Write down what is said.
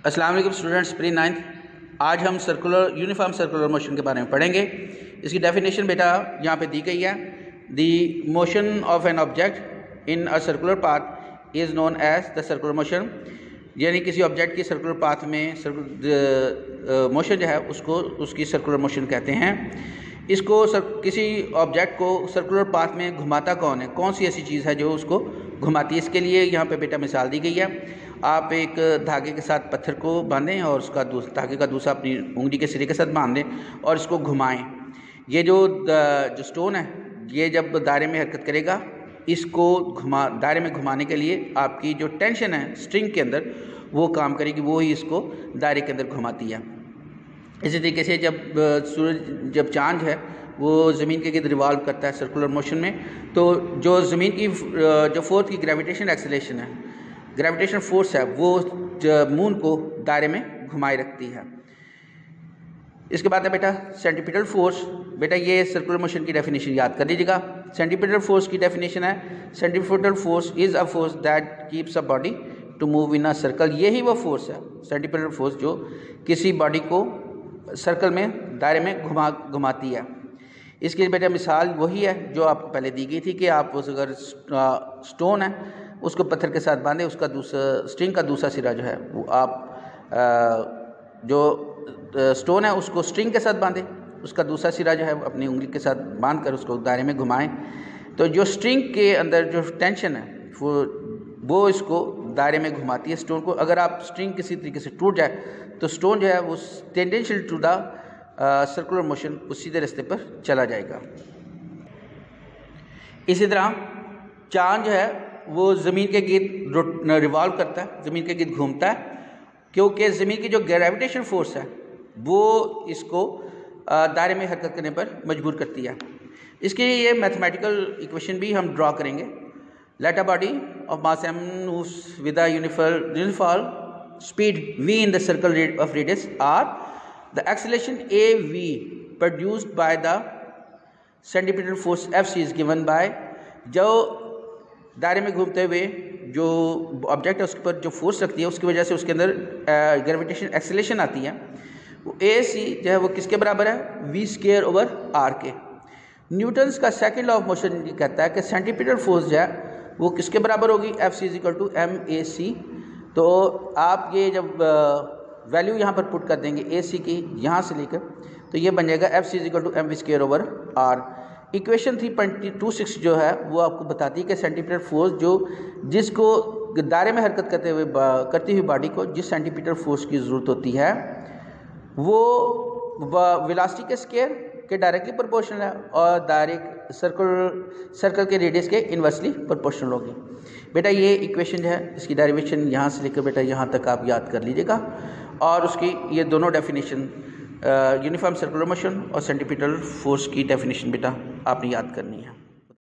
अस्सलाम वालेकुम students, pre 9th। आज हम यूनिफॉर्म सर्कुलर मोशन के बारे में पढ़ेंगे। इसकी डेफिनेशन बेटा यहाँ पे दी गई है। The motion of an object in a circular path is known as the circular motion, यानी किसी ऑब्जेक्ट की सर्कुलर पाथ में मोशन जो है उसको उसकी सर्कुलर मोशन कहते हैं। इसको किसी ऑब्जेक्ट को सर्कुलर पाथ में घुमाता कौन है, कौन सी ऐसी चीज़ है जो उसको घुमाती है। इसके लिए यहाँ पे बेटा मिसाल दी गई है। आप एक धागे के साथ पत्थर को बांधें और उसका धागे का दूसरा अपनी उंगली के सिरे के साथ बांध दें और इसको घुमाएं। ये जो स्टोन है ये जब दायरे में हरकत करेगा, इसको दायरे में घुमाने के लिए आपकी जो टेंशन है स्ट्रिंग के अंदर वो काम करेगी, वो ही इसको दायरे के अंदर घुमाती है। इसी तरीके से जब चांद है वो ज़मीन के गिर्द रिवॉल्व करता है सर्कुलर मोशन में, तो जो ज़मीन की जो फोर्थ की ग्रेविटेशन एक्सेलरेशन है, ग्रेविटेशन फोर्स है, वो मून को दायरे में घुमाए रखती है। इसके बाद है बेटा सेंट्रीपिटल फोर्स। बेटा ये सर्कुलर मोशन की डेफिनेशन याद कर लीजिएगा। सेंट्रीपिटल फोर्स की डेफिनेशन है, centripetal force is a force that keeps a body to move in a circle. यही वो फोर्स है सेंट्रीपिटल फोर्स जो किसी बॉडी को सर्कल में दायरे में घुमाती है। इसकी बेटा मिसाल वही है जो आपको पहले दी गई थी कि आप अगर स्टोन है उसको पत्थर के साथ बांधे, उसका स्ट्रिंग का दूसरा सिरा जो है वो आप जो स्टोन है उसको स्ट्रिंग के साथ बांधे, उसका दूसरा सिरा जो है अपनी उंगली के साथ बांध कर उसको दायरे में घुमाएं। तो जो स्ट्रिंग के अंदर जो टेंशन है वो इसको दायरे में घुमाती है स्टोन को। अगर आप स्ट्रिंग किसी तरीके से टूट जाए तो स्टोन जो है वो tangential to the circular motion उस सीधे रास्ते पर चला जाएगा। इसी तरह चांद जो है वो ज़मीन के गिर्द रिवॉल्व करता है, ज़मीन के गिर्द घूमता है, क्योंकि ज़मीन की जो ग्रेविटेशन फोर्स है वो इसको दायरे में हरकत करने पर मजबूर करती है। इसके लिए ये मैथमेटिकल इक्वेशन भी हम ड्रॉ करेंगे। Let a body of mass m moves with a uniform speed v in the circle of radius r. The acceleration av produced by the centripetal force fc is given by, जो दायरे में घूमते हुए जो object है उसके पर जो फोर्स लगती है उसकी वजह से उसके अंदर ग्रेविटेशन एक्सेलरेशन आती है, वो ए सी जो है वो किसके बराबर है, वी स्क्वायर ओवर आर के। न्यूटन्स का सेकंड लॉ ऑफ मोशन ये कहता है कि सेंट्रीपिटल फोर्स जो है वो किसके बराबर होगी, F C is equal to M A C. तो आप ये जब वैल्यू यहाँ पर पुट कर देंगे ए सी की यहाँ से लेकर, तो ये बन जाएगा F C is equal to M V square over R. Equation 3.26 जो है वो आपको बताती है कि सेंटीमीटर फोर्स जो जिसको दायरे में हरकत करती हुई बॉडी को जिस सेंटीमीटर फोर्स की ज़रूरत होती है वो वेलोसिटी के स्क्वायर के डायरेक्टली प्रोपोर्शनल है और डायरेक्ट सर्कल के रेडियस के इन्वर्सली प्रोपोर्शनल होगी। बेटा ये इक्वेशन जो है इसकी डेरिवेशन यहाँ से लेकर बेटा यहाँ तक आप याद कर लीजिएगा, और उसकी ये दोनों डेफिनेशन यूनिफॉर्म सर्कुलर मोशन और सेंट्रीपिटल फोर्स की डेफिनेशन बेटा आपने याद करनी है।